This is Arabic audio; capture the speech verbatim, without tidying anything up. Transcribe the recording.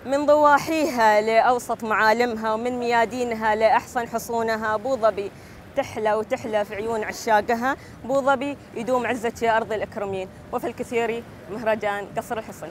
من ضواحيها لأوسط معالمها ومن ميادينها لأحصن حصونها، أبو ظبي تحلى وتحلى في عيون عشاقها. أبو ظبي يدوم عزة يا أرض الأكرمين. وفي الكثير مهرجان قصر الحصن.